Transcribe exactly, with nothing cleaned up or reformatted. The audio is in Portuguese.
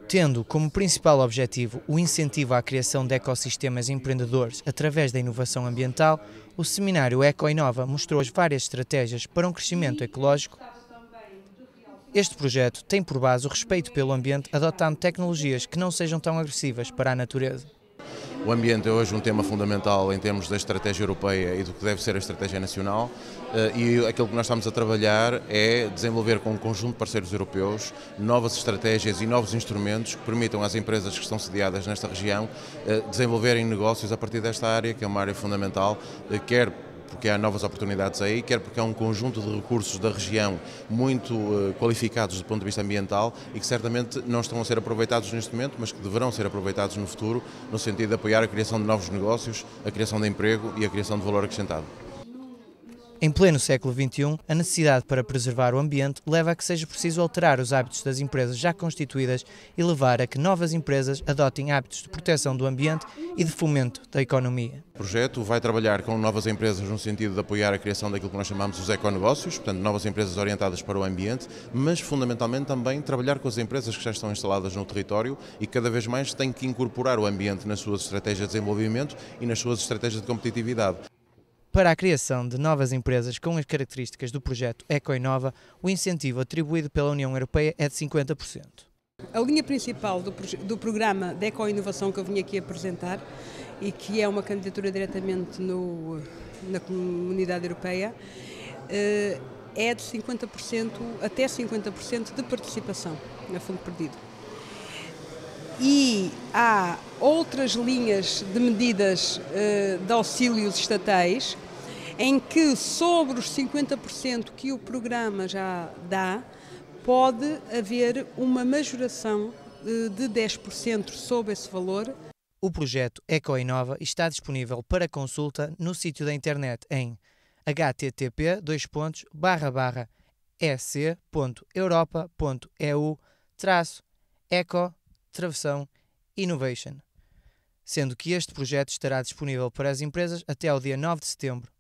Tendo como principal objetivo o incentivo à criação de ecossistemas empreendedores através da inovação ambiental, o seminário Ecoinova mostrou as várias estratégias para um crescimento ecológico. Este projeto tem por base o respeito pelo ambiente, adotando tecnologias que não sejam tão agressivas para a natureza. O ambiente é hoje um tema fundamental em termos da estratégia europeia e do que deve ser a estratégia nacional, e aquilo que nós estamos a trabalhar é desenvolver com um conjunto de parceiros europeus novas estratégias e novos instrumentos que permitam às empresas que estão sediadas nesta região desenvolverem negócios a partir desta área, que é uma área fundamental, quer porque há novas oportunidades aí, quer porque há um conjunto de recursos da região muito uh, qualificados do ponto de vista ambiental e que certamente não estão a ser aproveitados neste momento, mas que deverão ser aproveitados no futuro, no sentido de apoiar a criação de novos negócios, a criação de emprego e a criação de valor acrescentado. Em pleno século vinte e um, a necessidade para preservar o ambiente leva a que seja preciso alterar os hábitos das empresas já constituídas e levar a que novas empresas adotem hábitos de proteção do ambiente e de fomento da economia. O projeto vai trabalhar com novas empresas no sentido de apoiar a criação daquilo que nós chamamos os econegócios, portanto novas empresas orientadas para o ambiente, mas fundamentalmente também trabalhar com as empresas que já estão instaladas no território e que cada vez mais têm que incorporar o ambiente nas suas estratégias de desenvolvimento e nas suas estratégias de competitividade. Para a criação de novas empresas com as características do projeto Ecoinova, o incentivo atribuído pela União Europeia é de cinquenta por cento. A linha principal do, do programa de ecoinovação que eu vim aqui apresentar e que é uma candidatura diretamente no, na Comunidade Europeia é de cinquenta por cento até cinquenta por cento de participação a fundo perdido. E há outras linhas de medidas uh, de auxílios estatais em que sobre os cinquenta por cento que o programa já dá, pode haver uma majoração uh, de dez por cento sobre esse valor. O projeto Ecoinova está disponível para consulta no sítio da internet em h t t p dois pontos barra barra e c ponto europa ponto e u traço eco Travessão Innovation, sendo que este projeto estará disponível para as empresas até ao dia nove de setembro.